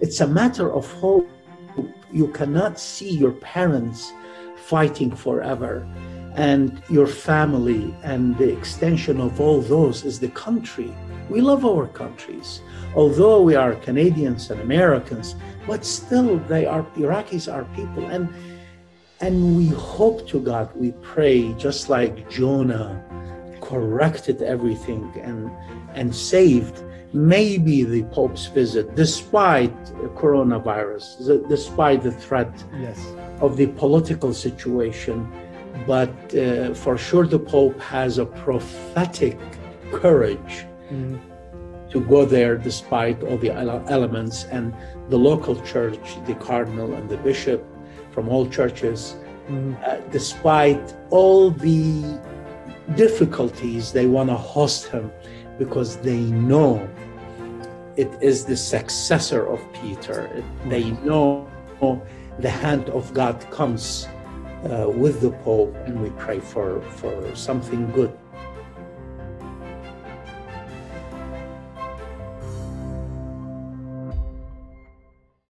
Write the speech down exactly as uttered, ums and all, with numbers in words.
It's a matter of hope. You cannot see your parents fighting forever, and your family, and the extension of all those is the country. We love our countries, although we are Canadians and Americans, but still they are, Iraqis are people. And and we hope to God, we pray, just like Jonah corrected everything and and saved maybe the Pope's visit, despite coronavirus, despite the threat yes. of the political situation. But uh, for sure the Pope has a prophetic courage mm. to go there despite all the elements, and the local church, the cardinal and the bishop from all churches, mm. uh, despite all the difficulties, they want to host him because they know it is the successor of Peter. It, they know the hand of God comes uh, with the Pope, and we pray for, for something good.